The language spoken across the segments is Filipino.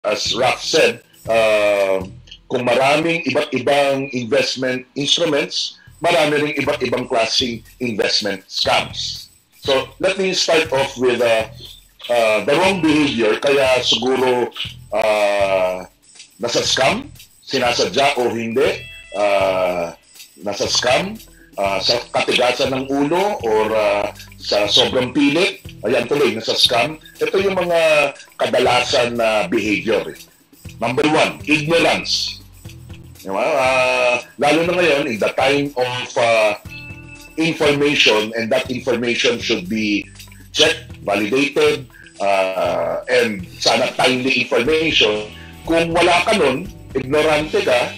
as Raf said, kung maraming iba't ibang investment instruments, marami ring iba't ibang klaseng investment scams. So let me start off with the wrong behavior. Kaya siguro nasa scam, sinasadya o hindi, nasa scam, sa katigasan ng ulo or sa sobrang pilit, ayan tuloy, nasa scam. Ito yung mga kadalasan na behavior. Number one, ignorance. Diba? Lalo na ngayon, in the time of information, and that information should be checked, validated, and sana timely information. Kung wala ka nun, ignorante ka,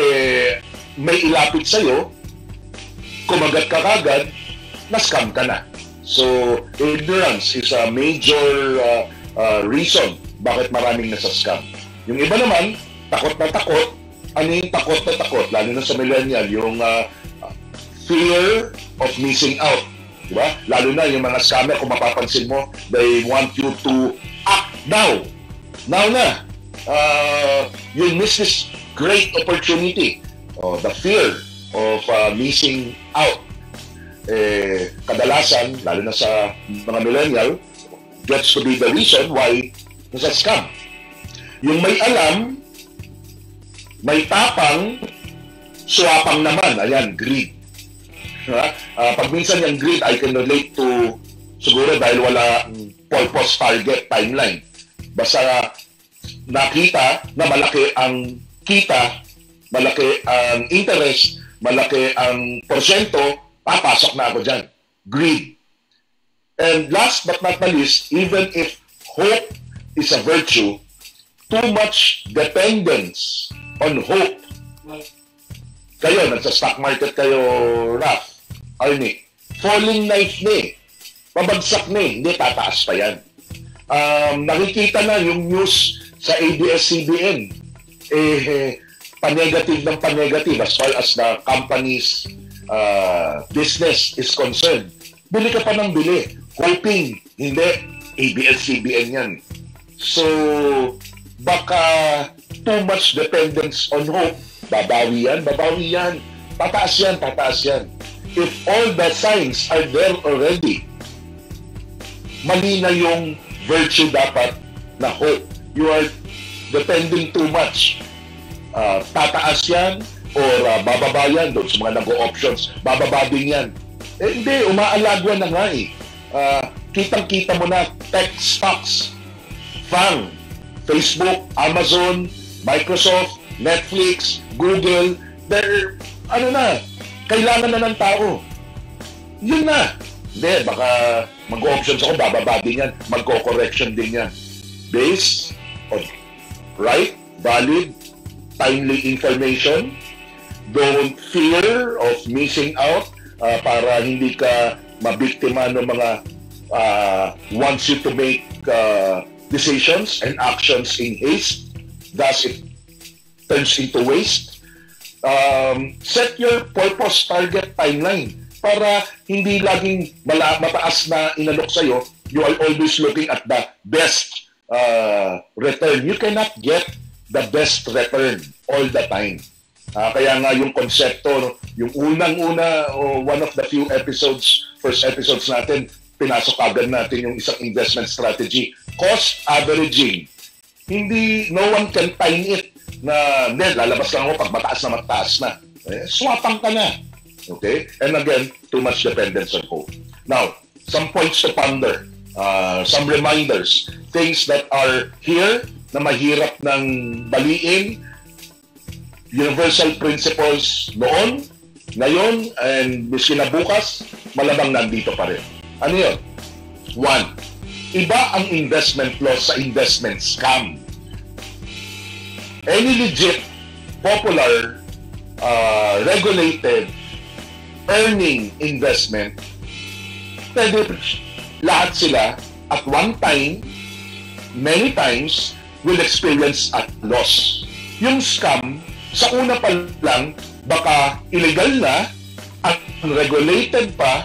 may ilapit sa'yo, kumagat ka kagad, na-scam ka na. So, ignorance is a major reason bakit maraming nasa-scam. Yung iba naman, takot na takot. Ano yung takot na takot? Lalo na sa millennial, yung fear of missing out. Diba? Lalo na yung mga scammer, kung mapapansin mo, they want you to act now. Now na. You'll miss this great opportunity. The fear of missing out. Kadalasan, lalo na sa mga millennial, gets to be the reason why nasa scam. Yung may alam, may tapang, swapang naman. Ayan, greed. Pag minsan yung greed, I can relate to, siguro dahil wala purpose, target, timeline. Basta nakita na malaki ang kita, malaki ang interest, malaki ang porsyento, papasok na ako dyan. Greed. And last but not the least, even if hope is a virtue, too much dependence on hope. Kayo, nasa stock market kayo, Raf, Arnie, falling knife na eh. Pabagsak na eh, hindi tataas pa yan. Nakikita na yung news sa ABS-CBN, pa-negative ng pa-negative as far as the company's business is concerned. Bili ka pa ng bili, hoping, hindi, ABS-CBN yan. So, baka too much dependence on hope, babawi yan, tataas yan. If all the signs are there already, mali na yung virtue dapat na hope. You are depending too much. Tataas yan or bababa yan doon sa mga nag-o-options. Bababa din yan. Hindi, umaalagwa na nga eh. Kitang-kita mo na tech stocks, FANG, Facebook, Amazon, Microsoft, Netflix, Google, they're, kailangan na ng tao. Yun na. Hindi, baka mag-options ako, bababa din yan, magko-correction din yan. Based on right, valid, timely information, don't fear of missing out para hindi ka mabiktima ng mga wants you to make decisions and actions in haste, thus it turns into waste. Set your purpose, target, timeline para hindi laging mataas na inalok sa'yo. You are always looking at the best return. You cannot get the best return all the time. Kaya nga yung konsepto, yung unang-una, one of the few episodes, first episodes natin, pinasok agad natin yung isang investment strategy. Cost averaging. No one can time it na, lalabas lang ako pag mataas na. Swapang ka na. Okay? And again, too much dependence on hope. Now, some points to ponder. Some reminders. Things that are here na mahirap ng baliin. Universal principles noon, ngayon, and miskin na bukas, malamang nandito pa rin. Ano yun? One, iba ang investment loss sa investment scam. Any legit, popular, regulated, earning investment, pwede lahat sila at one time, many times, will experience a loss. Yung scam, sa una pa lang, baka illegal na at regulated pa,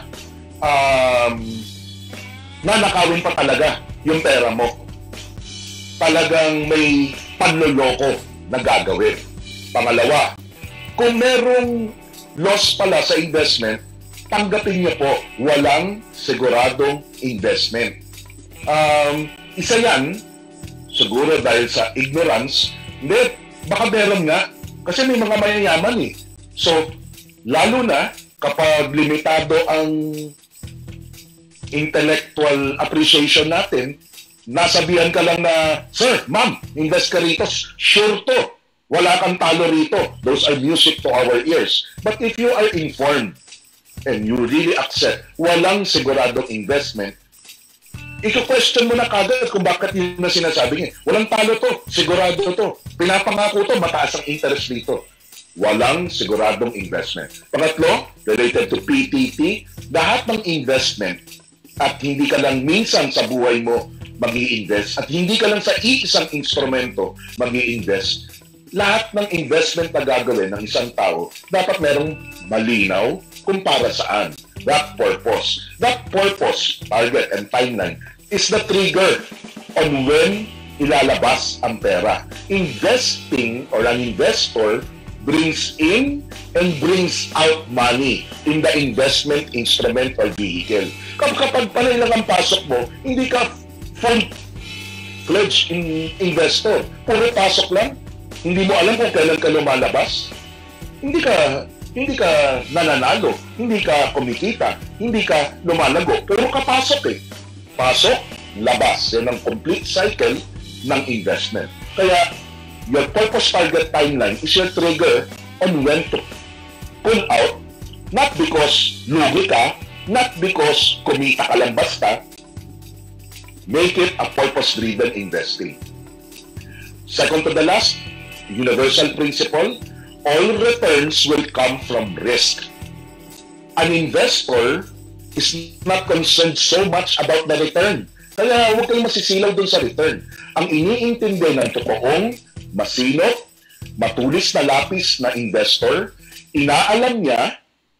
nanakawin pa talaga yung pera mo. Talagang may panloloko na gagawin. Pangalawa, kung merong loss pala sa investment, tanggapin niyo po, walang siguradong investment. Isa yan, siguro dahil sa ignorance, hindi, baka meron nga, kasi may mga mayayaman eh. So, lalo na kapag limitado ang intellectual appreciation natin, nasabihan ka lang na, sir, ma'am, invest ka rito, sure to. Wala kang talo rito. Those are music to our ears. But if you are informed and you really accept walang siguradong investment, iko-question mo na kagad kung bakit yun na sinasabi niya. Walang talo to, sigurado to. Pinapangako to, mataas ang interest dito. Walang siguradong investment. Pangatlo, related to PTT, lahat ng investment at hindi ka lang minsan sa buhay mo mag-i-invest at hindi ka lang sa iisang instrumento mag-i-invest, lahat ng investment na gagawin ng isang tao, dapat merong malinaw kung para saan. That purpose, target, and timeline is the trigger on when ilalabas ang pera. Investing or an investor brings in and brings out money in the investment instrument or vehicle. Kapag pala lang ang pasok mo, hindi ka full-fledged investor. Puro pasok lang. Hindi mo alam kung kailan ka lumalabas. Hindi ka nananalo, hindi ka kumikita, hindi ka lumalago. Puro ka pasok eh. Pasok, labas. Yan ang complete cycle ng investment. Kaya, your purpose, target, timeline is your trigger on when to pull out, not because lugi ka, not because kumita ka lang basta. Make it a purpose-driven investing. Second to the last, universal principle, all returns will come from risk. An investor is not concerned so much about the return. Kaya huwag kayong masisilaw dun sa return. Ang iniintindi ng totoong, masinop, matulis na lapis na investor, inaalam niya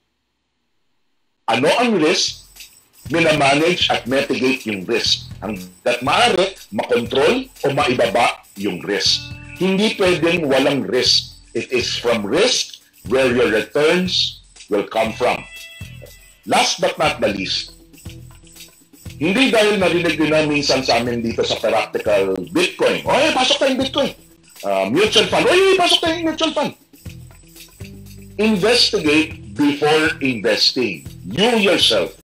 ano ang risk, minamanage at mitigate yung risk. Hanggat maaari, makontrol o maibaba yung risk. Hindi pwedeng walang risk. It is from risk where your returns will come from. Last but not the least, hindi dahil narinig din na minsan sa amin dito sa Practical Bitcoin, oy, pasok tayong Bitcoin. Mutual fund, oy, pasok tayong mutual fund. Investigate before investing. You yourself